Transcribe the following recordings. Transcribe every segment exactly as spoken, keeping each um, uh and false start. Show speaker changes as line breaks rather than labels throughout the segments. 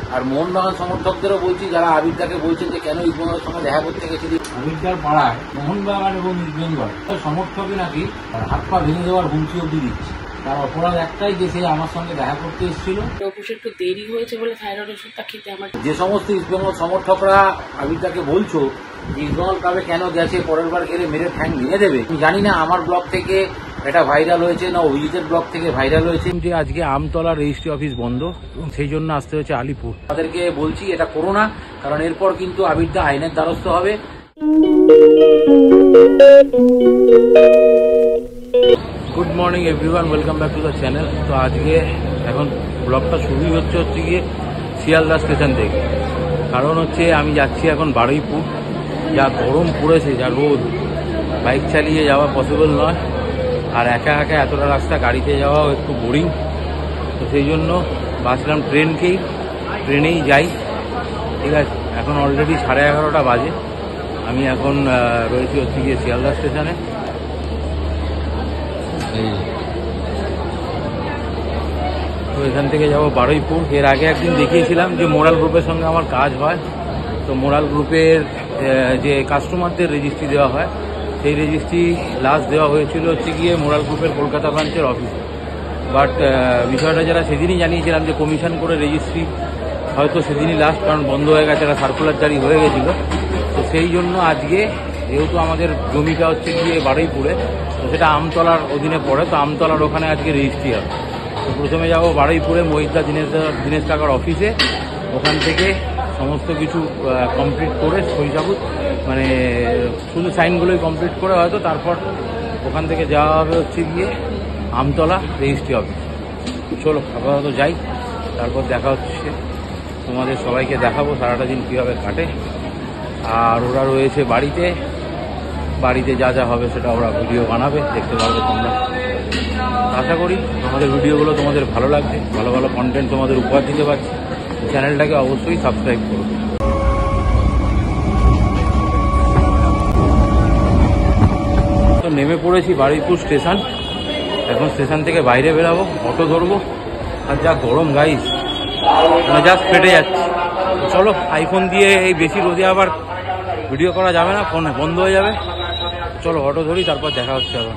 আর মোহনবাগান সমর্থকদেরও বলছি, যারা আবিরদাকে বলছেন যে কেন ইস্টবেঙ্গলের সঙ্গে দেখা করতে গেছিলি, আবিরদার পাড়ায় মোহনবাগান এবং ইস্টবেঙ্গল সমর্থকই নাকি হাত পা ভেঙে দেওয়ার হুমকি অব্দি দিচ্ছে। তার অপরাধ একটাই যে সে আমার সঙ্গে দেখা করতে এসেছিল।
অবশ্যই একটু দেরি হয়েছে বলে থাইরয়েড ওষুধটা খেতে আমার।
যে সমস্ত ইস্টবেঙ্গল সমর্থকরা আবিরদাকে বলছো ইস্টবেঙ্গল ক্লাবে কেন গেছে, পরের বার গেলে মেরে ঠ্যাং ভেঙে দেবে, আমি জানি না আমার ব্লগ থেকে এটা ভাইরাল হয়েছে না অভিজিতের ব্লগ থেকে ভাইরাল হয়েছে যে আজকে আমতলা রেজিস্ট্রি অফিস বন্ধ এবং সেই জন্য আসতে হচ্ছে আলিপুর। তাদেরকে বলছি এটা করো না, কারণ এরপর কিন্তু আবিরদা আইনের দ্বারস্থ হবে। Good morning everyone, welcome back to the channel. তো আজকে এখন ব্লগটা শুরুই হচ্ছে হচ্ছে গিয়ে শিয়ালদা স্টেশন থেকে। কারণ হচ্ছে আমি যাচ্ছি এখন বারুইপুর। যা গরম পড়েছে, যা রোদ, বাইক চালিয়ে যাওয়া পসিবল নয়, আর একা একা এতটা রাস্তা গাড়িতে যাওয়াও একটু বোরিং। তো সেই জন্য বাঁচলাম ট্রেনকেই, ট্রেনেই যাই। ঠিক আছে, এখন অলরেডি সাড়ে এগারোটা বাজে। আমি এখন রয়েছি হচ্ছে গিয়ে শিয়ালদা স্টেশনে। এই তো এখান থেকে যাব বারুইপুর। এর আগে একদিন দেখিয়েছিলাম যে মোরাল গ্রুপের সঙ্গে আমার কাজ হয়। তো মোরাল গ্রুপের যে কাস্টমারদের রেজিস্ট্রি দেওয়া হয়, সেই রেজিস্ট্রি লাস্ট দেওয়া হয়েছিল হচ্ছে গিয়ে মোরাল গ্রুপের কলকাতা ব্রাঞ্চের অফিসে। বাট বিষয়টা যারা সেদিনই জানিয়েছিলাম যে কমিশন করে রেজিস্ট্রি হয়তো সেদিনই লাস্ট, কারণ বন্ধ হয়ে গেছে, একটা সার্কুলার জারি হয়ে গেছিলো। তো সেই জন্য আজকে যেহেতু আমাদের জমিটা হচ্ছে গিয়ে বারুইপুরে, তো সেটা আমতলার অধীনে পড়ে, তো আমতলার ওখানে আজকে রেজিস্ট্রি হবে। তো প্রথমে যাবো বারুইপুরে মহিদা দিনেশ দিনেশ কাকার অফিসে। ওখান থেকে সমস্ত কিছু কমপ্লিট করে সইসাবুত মানে শুধু সাইনগুলোই কমপ্লিট করে হয়তো তারপর ওখান থেকে যাওয়া হবে হচ্ছে গিয়ে আমতলা রেজিস্ট্রি অফিস। চলো আপাতত যাই, তারপর দেখা হচ্ছে। তোমাদের সবাইকে দেখাবো সারাটা দিন কীভাবে কাটে। আর ওরা রয়েছে বাড়িতে, বাড়িতে যা যা হবে সেটা ওরা ভিডিও বানাবে, দেখতে পারবে তোমরা। আশা করি আমাদের ভিডিওগুলো তোমাদের ভালো লাগবে, ভালো ভালো কন্টেন্ট তোমাদের উপহার দিতে পারছি। চ্যানেলটাকে অবশ্যই সাবস্ক্রাইব করো। তো নেমে পড়েছি বারুইপুর স্টেশন। এখন স্টেশন থেকে বাইরে বেরাবো, অটো ধরবো। আর যা গরম গাইস, মানে জাস্ট ফেটে যাচ্ছে। চলো, আইফোন দিয়ে এই বেশি রোদে আবার ভিডিও করা যাবে না, ফোন বন্ধ হয়ে যাবে। চলো অটো ধরি, তারপর দেখা হচ্ছে আবার।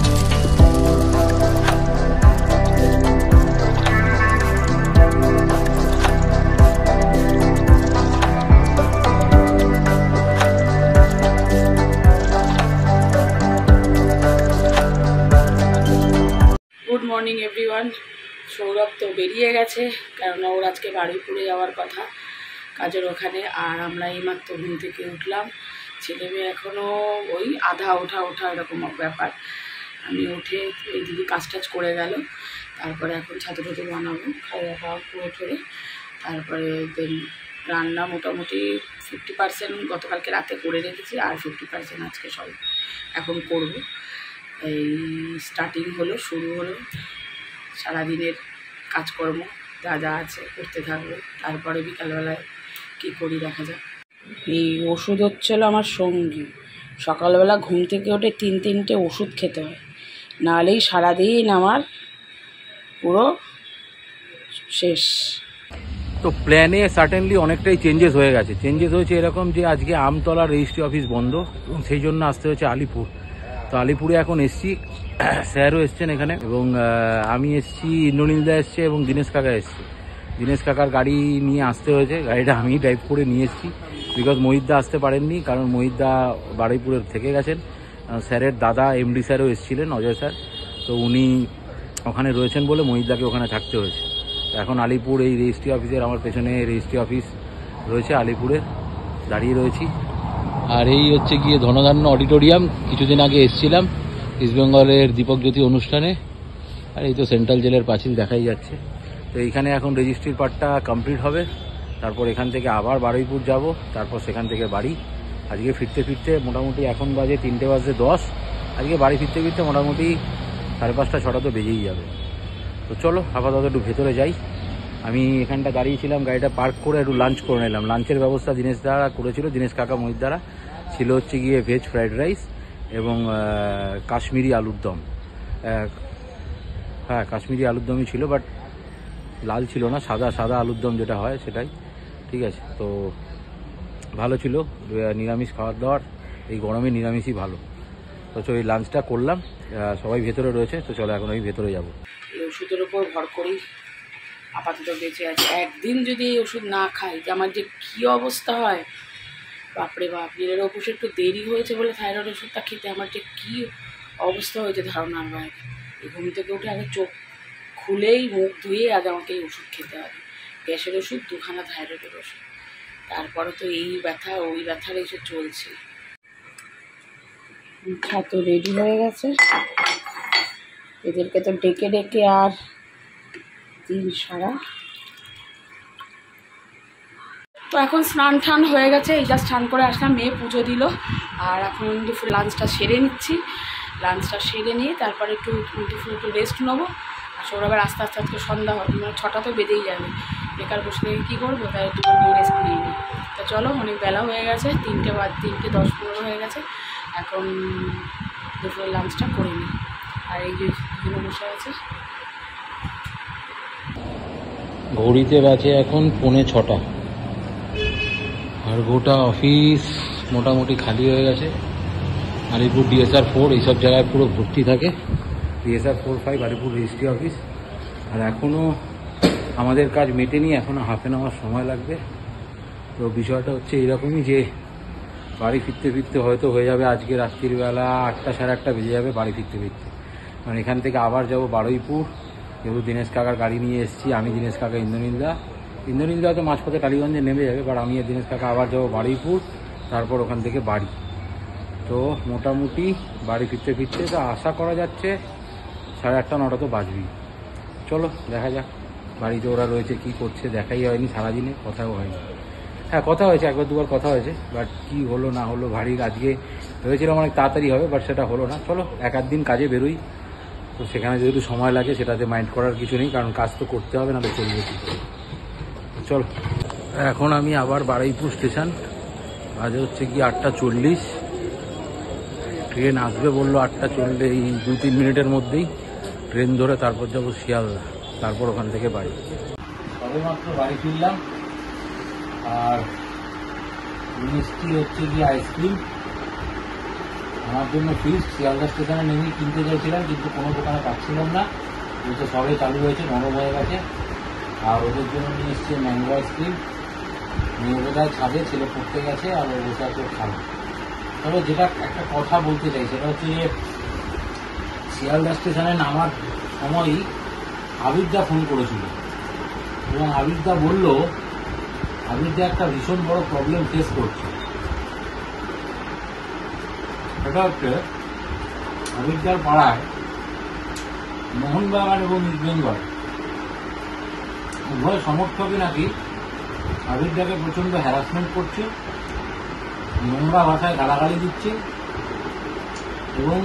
Good morning everyone. সৌরভ তো বেরিয়ে গেছে, কেননা ওর আজকে বারুইপুরে যাওয়ার কথা কাজের ওখানে। আর আমরা এইমাত্র ঘুম থেকে উঠলাম, ছেলে মেয়ে এখনও ওই আধা ওঠা ওঠা এরকম ব্যাপার। আমি উঠে ওই দিদি কাজ টাজ করে গেল, তারপরে এখন ছাতু টাতু বানাবো, খাওয়া খাওয়া করে ঠরে তারপরে দেন রান্না মোটামুটি ফিফটি পার্সেন্ট গতকালকে রাতে করে রেখেছি, আর ফিফটি পার্সেন্ট আজকে সব এখন করব। এই স্টার্টিং হলো, শুরু হলো সারাদিনের কাজকর্ম যা যা আছে করতে থাকবো, তারপরে বিকালবেলায় কী করি দেখা যাক। এই ওষুধ হচ্ছিলো আমার সঙ্গী। সকালবেলা ঘুম থেকে উঠে তিন তিনটে ওষুধ খেতে হয়, নাহলেই সারাদিন আমার পুরো শেষ।
তো প্ল্যানে সার্টেনলি অনেকটাই চেঞ্জেস হয়ে গেছে। চেঞ্জেস হয়েছে এরকম যে আজকে আমতলা রেজিস্ট্রি অফিস বন্ধ এবং সেই জন্য আসতে হচ্ছে আলিপুর। তো আলিপুরে এখন এসছি, স্যারও এসছেন এখানে, এবং আমি এসছি, ইন্দ্রনীলদা এসছে এবং দিনেশ কাকা এসছে। দিনেশ কাকার গাড়ি নিয়ে আসতে হয়েছে, গাড়িটা আমি ড্রাইভ করে নিয়ে এসেছি, বিকজ মহিদদা আসতে পারেননি, কারণ মহিদদা বারুইপুরের থেকে গেছেন। স্যারের দাদা এমডি স্যারও এসেছিলেন, অজয় স্যার, তো উনি ওখানে রয়েছেন বলে মহিদদাকে ওখানে থাকতে হয়েছে। তো এখন আলিপুর এই রেজিস্ট্রি অফিসের আমার পেছনে রেজিস্ট্রি অফিস রয়েছে, আলিপুরে দাঁড়িয়ে রয়েছি। আর এই হচ্ছে গিয়ে ধনধান্য অডিটোরিয়াম, কিছুদিন আগে এসেছিলাম ইস্টবেঙ্গলের দীপক জ্যোতি অনুষ্ঠানে। আর এই তো সেন্ট্রাল জেলের পাঁচিল দেখাই যাচ্ছে। তো এইখানে এখন রেজিস্ট্রির পার্টটা কমপ্লিট হবে, তারপর এখান থেকে আবার বারুইপুর যাব, তারপর সেখান থেকে বাড়ি। আজকে ফিরতে ফিরতে মোটামুটি এখন বাজে তিনটে বাজে দশ, আজকে বাড়ি ফিরতে ফিরতে মোটামুটি সাড়ে পাঁচটা ছটা তো বেজেই যাবে। তো চলো আপাতত একটু ভেতরে যাই। আমি এখানটা দাঁড়িয়েছিলাম, গাড়িটা পার্ক করে একটু লাঞ্চ করে নিলাম। লাঞ্চের ব্যবস্থা দিনেশ দ্বারা করেছিল, দিনেশ কাকা মহিদ দ্বারা ছিল হচ্ছে গিয়ে ভেজ ফ্রাইড রাইস এবং কাশ্মীরি আলুর দম। হ্যাঁ কাশ্মীরি আলুর দমই ছিল, বাট লাল ছিল না, সাদা সাদা আলুর দম যেটা হয় সেটাই। ঠিক আছে, তো ভালো ছিল। নিরামিষ খাবার দাবার এই গরমে নিরামিষই ভালো। তো চলো এই লাঞ্চটা করলাম, সবাই ভেতরে রয়েছে, তো চলো এখন আমি ভেতরে যাবো।
এই ওষুধের ওপর ভর করেই আপাতত বেঁচে আছে। একদিন যদি এই ওষুধ না খাই, যে আমার যে কী অবস্থা হয়, বাপরে বাপ। এর ওষুধ একটু দেরি হয়েছে বলে থাইরয়েড ওষুধটা খেতে আমার যে কী অবস্থা হয়েছে ধারণার বাইরে। এই ঘুম থেকে উঠে আগে চোখ খুলেই মুখ ধুয়ে আগে আমাকে এই ওষুধ খেতে হবে। গ্যাসের ওষুধ, দুখানা থাইরয়েডের ওষুধ, তারপরে তো এই ব্যথা ওই ব্যথার এসে চলছে। তো রেডি হয়ে গেছে, এদেরকে তো ডেকে ডেকে আর দিন সারা। তো এখন স্নান টান হয়ে গেছে, এই জাস্ট স্নান করে আসলাম, মেয়ে পুজো দিল। আর এখন দুপুর লাঞ্চটা সেরে নিচ্ছি। লাঞ্চটা সেরে নিয়ে তারপরে একটু দুপুর একটু রেস্ট নেবো। আর সৌরভের আস্তে আস্তে আজকে সন্ধ্যা হবে, মানে ছটা তো বেজেই যাবে। বেকার বসে থেকে কী করবো, তাই একটু রেস্ট নিয়ে নিই। তো চলো, অনেক বেলা হয়ে গেছে, তিনটে বা তিনটে দশ পনেরো হয়ে গেছে। এখন দুপুরের লাঞ্চটা করে নিই। আর এই যে দুজনে বসে আছে।
ঘড়িতে বাজে এখন পৌনে ছটা, আর গোটা অফিস মোটামুটি খালি হয়ে গেছে। আলিপুর ডিএসআর ফোর এইসব জায়গায় পুরো ভর্তি থাকে। DSR four five Alipore registry office. আর এখনও আমাদের কাজ মেটেনি, এখনও হাফ অ্যান আওয়ার সময় লাগবে। তো বিষয়টা হচ্ছে এরকমই যে বাড়ি ফিরতে ফিরতে হয়তো হয়ে যাবে আজকে রাত্রিবেলা আটটা সাড়ে আটটা বেজে যাবে বাড়ি ফিরতে ফিরতে। কারণ এখান থেকে আবার যাব বারুইপুর, যেহেতু দীনেশ কাকার গাড়ি নিয়ে এসেছি। আমি, দীনেশ কাকা, ইন্দ্রনীলদা। ইন্দ্রনীলদা হয়তো মাঝপথে টালিগঞ্জে নেমে যাবে, বাট আমি আর দীনেশ কাকা আবার যাবো বারুইপুর, তারপর ওখান থেকে বাড়ি। তো মোটামুটি বাড়ি ফিরতে ফিরতে তো আশা করা যাচ্ছে সাড়ে আটটা নটা তো বাজবেই। চলো দেখা যাক, বাড়িতে ওরা রয়েছে কী করছে দেখাই হয়নি সারাদিনে, কথাও হয়নি। হ্যাঁ কথা হয়েছে, একবার দুবার কথা হয়েছে, বাট কী হলো না হলো ভারী। আজকে ভেবেছিলাম অনেক তাড়াতাড়ি হবে, বাট সেটা হলো না। চলো এক আধ দিন কাজে বেরোই, তো সেখানে যেহেতু সময় লাগে সেটাতে মাইন্ড করার কিছু নেই, কারণ কাজ তো করতে হবে, না তো চলবে কি। চল এখন আমি আবার বারুইপুর স্টেশন, বাজে হচ্ছে কি আটটা চল্লিশ। ট্রেন আসবে বললো আটটা চললে, এই দুই তিন মিনিটের মধ্যেই ট্রেন ধরে তারপর যাবো শিয়ালদা, তারপর ওখান থেকে বাড়ি। সবেমাত্র বাড়ি ফিরলাম, আর মিষ্টি হচ্ছে কি আইসক্রিম আমার জন্য ফিক্স। শিয়ালদা স্টেশনে নেমে কিনতে চাইছিলাম, কিন্তু কোনো দোকানে পাচ্ছিলাম না, যেহেতু সবে চালু হয়েছে, নরম হয়ে গেছে। আর ওদের জন্য নিয়ে এসছে ম্যাঙ্গো আইসক্রিম। মেয়ে বোধহয় ছাদে, ছেলে পড়তে গেছে, আর ও বসে আছে খাবে। তবে যেটা একটা কথা বলতে চাই সেটা হচ্ছে যে শিয়ালদা স্টেশনে নামার সময়ই আবিরদা ফোন করেছিল, এবং আবিরদা বলল আবিরদা একটা ভীষণ বড় প্রবলেম ফেস করছে। সেটা হচ্ছে আবিরদার পাড়ায় মোহনবাগান এবং ইস্টবেঙ্গল উভয় সমর্থকই নাকি আবিরদাকে প্রচণ্ড হ্যারাসমেন্ট করছে, নোংরা ভাষায় গালাগালি দিচ্ছে, এবং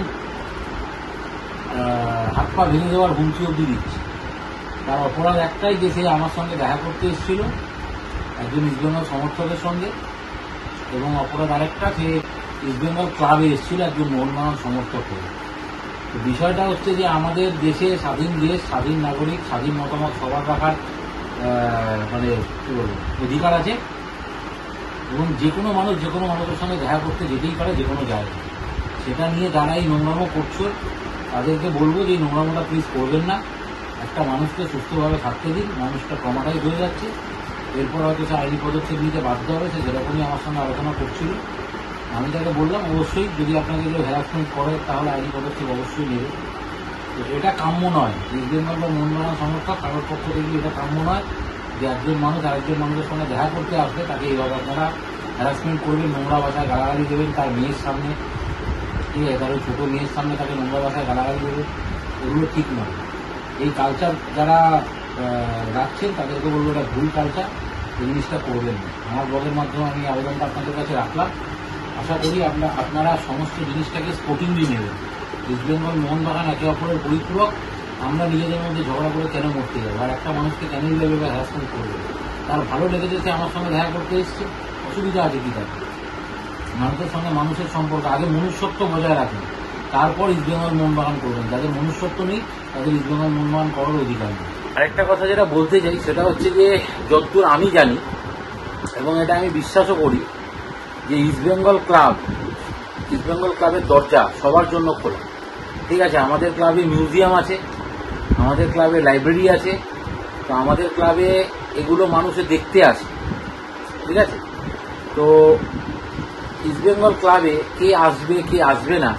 হাত পা ভেঙে দেওয়ার হুমকি অবধি দিচ্ছে। তার অপরাধ একটাই যে সে আমার সঙ্গে দেখা করতে এসেছিল একজন ইস্টবেঙ্গল সমর্থকের সঙ্গে, এবং অপরাধ আরেকটা, সে ইস্টবেঙ্গল ক্লাবে এসেছিল একজন মোহনবাগান সমর্থক হয়ে। তো বিষয়টা হচ্ছে যে আমাদের দেশে স্বাধীন দেশ, স্বাধীন নাগরিক, স্বাধীন মতামত সবার রাখার মানে কী বলবো অধিকার আছে, এবং যে কোনো মানুষ যে কোনো মানুষের সঙ্গে দেখা করতে যেতেই পারে যে কোনো জায়গায়। সেটা নিয়ে যারা এই নোংরামো করছে তাদেরকে বলবো যে এই নোংরামোটা প্লিজ করবেন না। একটা মানুষকে সুস্থভাবে থাকতে দিন, মানুষটা ট্রমাটাইজ হয়ে যাচ্ছে, এরপর হয়তো সে আইনি পদক্ষেপ নিতে বাধ্য হবে। সে যেরকমই আমার সঙ্গে আলোচনা করছিল, আমি তাকে বললাম অবশ্যই যদি আপনাকে কেউ হ্যারাসমেন্ট করে তাহলে আইনি পদক্ষেপ অবশ্যই নেবে। তো এটা কাম্য নয়, ইস্টবেঙ্গল বা মোহনবাগান সমর্থক কারোর পক্ষ থেকে এটা কাম্য নয় যে একজন মানুষ আরেকজন মানুষের সঙ্গে দেখা করতে আসবে তাকে এইভাবে আপনারা হ্যারাসমেন্ট করবেন, নোংরা ভাষায় গালাগালি দেবেন, তার মেয়ের সামনে, ঠিক আছে, তার ওই ছোটো মেয়ের সামনে তাকে নোংরা ভাষায় গালাগালি দেবেন, এগুলো ঠিক নয়। এই কালচার যারা রাখছেন তাদেরকে বলবো এটা ভুল কালচার, এই জিনিসটা করবেন না। আমার ব্লগের মাধ্যমে আমি আবেদনটা আপনাদের কাছে রাখলাম। আশা করি আপনার আপনারা সমস্ত জিনিসটাকে স্পোর্টিংলি নেবেন। ইস্টবেঙ্গল মোহনবাগান একে অপরের পরিপূরক, আমরা নিজেদের মধ্যে ঝগড়া করে কেন মরতে যাবো, আর একটা মানুষকে কেন এইভাবে হ্যারাসমেন্ট করবে? তার ভালো লেগেছে সে আমার সঙ্গে দেখা করতে এসছে, অসুবিধা আছে কি তার? মানুষের সঙ্গে মানুষের সম্পর্ক, আগে মনুষ্যত্ব বজায় রাখেন, তারপর ইস্টবেঙ্গল মোহনবাগান করবেন। যাদের মনুষ্যত্ব নেই তাদের ইস্টবেঙ্গল মোহনবাগান করার অধিকার নেই। আরেকটা কথা যেটা বলতে চাই সেটা হচ্ছে যে যতদূর আমি জানি এবং এটা আমি বিশ্বাসও করি যে ইস্টবেঙ্গল ক্লাব ইস্টবেঙ্গল ক্লাবের দরজা সবার জন্য খোলা। ঠিক আছে, আমাদের ক্লাবে মিউজিয়াম আছে, আমাদের ক্লাবে লাইব্রেরি আছে, তো আমাদের ক্লাবে এগুলো মানুষে দেখতে আসে। ঠিক আছে, তো ইস্টবেঙ্গল ক্লাবে কে আসবে কে আসবে না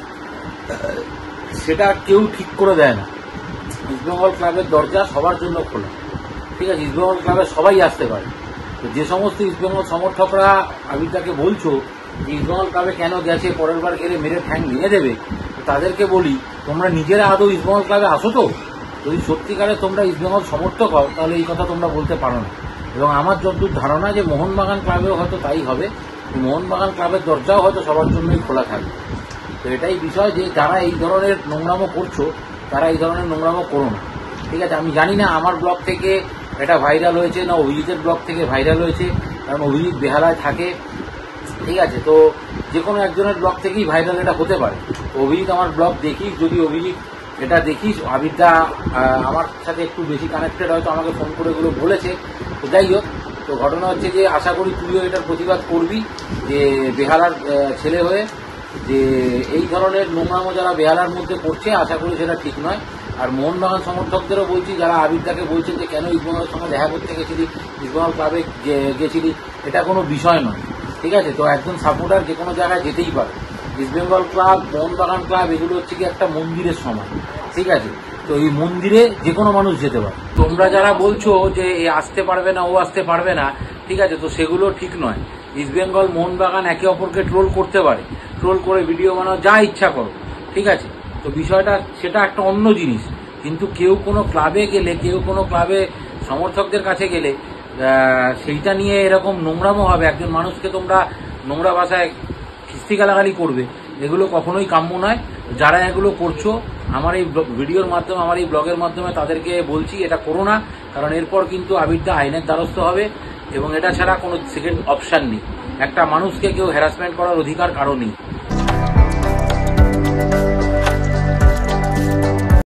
সেটা কেউ ঠিক করে দেয় না। ইস্টবেঙ্গল ক্লাবের দরজা সবার জন্য খোলা। ঠিক আছে, ইস্টবেঙ্গল ক্লাবে সবাই আসতে পারে। তো যে সমস্ত ইস্টবেঙ্গল সমর্থকরা আবিরদাকে বলছো যে ইস্টবেঙ্গল ক্লাবে কেন গেছে, পরের বার গেলে মেরে ঠ্যাং ভেঙে দেবে, তাদেরকে বলি তোমরা নিজেরা আদৌ ইস্টবেঙ্গল ক্লাবে আসো তো? যদি সত্যিকারে তোমরা ইস্টবেঙ্গল সমর্থক হও তাহলে এই কথা তোমরা বলতে পারো না। এবং আমার যতদূর ধারণা যে মোহনবাগান ক্লাবেও হয়তো তাই হবে, মোহনবাগান ক্লাবের দরজাও হয়তো সবার জন্যই খোলা থাকবে। তো এটাই বিষয় যে যারা এই ধরনের নোংরামো করছো তারা এই ধরনের নোংরামো করো না। ঠিক আছে, আমি জানি না আমার ব্লগ থেকে এটা ভাইরাল হয়েছে না অভিজিতের ব্লগ থেকে ভাইরাল হয়েছে, কারণ অভিজিৎ বেহালায় থাকে। ঠিক আছে, তো যে কোনো একজনের ব্লগ থেকেই ভাইরাল এটা হতে পারে। তো অভিজিৎ আমার ব্লগ দেখিস, যদি অভিজিৎ এটা দেখিস, আবিরদা আমার সাথে একটু বেশি কানেক্টেড হয়তো আমাকে ফোন করে এগুলো বলেছে। তো যাই হোক, তো ঘটনা হচ্ছে যে আশা করি তুইও এটার প্রতিবাদ করবি যে বেহালার ছেলে হয়ে যে এই ধরনের নোংরামো যারা বেহালার মধ্যে করছে, আশা করি সেটা ঠিক নয়। আর মোহনবাগান সমর্থকদেরও বলছি যারা আবিরদাকে বলছেন যে কেন ইস্টবেঙ্গলের সঙ্গে দেখা করতে গেছিলি, ইস্টবেঙ্গল ক্লাবে গেছিলি, এটা কোনো বিষয় নয়। ঠিক আছে, তো একজন সাপোর্টার যে কোনো জায়গায় যেতেই পারে। ইস্টবেঙ্গল ক্লাব, মোহনবাগান ক্লাব এগুলো হচ্ছে কি একটা মন্দিরের সমান। ঠিক আছে, তো এই মন্দিরে যে কোনো মানুষ যেতে পারে। তোমরা যারা বলছো যে এ আসতে পারবে না ও আসতে পারবে না, ঠিক আছে, তো সেগুলো ঠিক নয়। ইস্টবেঙ্গল মোহনবাগান একে অপরকে ট্রোল করতে পারে, ট্রোল করে ভিডিও বানাও, যা ইচ্ছা করো। ঠিক আছে, তো বিষয়টা সেটা একটা অন্য জিনিস। কিন্তু কেউ কোনো ক্লাবে গেলে, কেউ কোনো ক্লাবে সমর্থকদের কাছে গেলে সেইটা নিয়ে এরকম নোংরামো হবে, একজন মানুষকে তোমরা নোংরা ভাষায় খিস্তি গালাগালি করবে, এগুলো কখনোই কাম্য নয়। যারা এগুলো করছো আমার এই ভিডিওর মাধ্যমে, আমার এই ব্লগের মাধ্যমে তাদেরকে বলছি এটা করো না, কারণ এরপর কিন্তু আবিরদা আইনের দ্বারস্থ হবে এবং এটা ছাড়া কোনো সেকেন্ড অপশান নেই। একটা মানুষকে কেউ হ্যারাসমেন্ট করার অধিকার কারো নেই।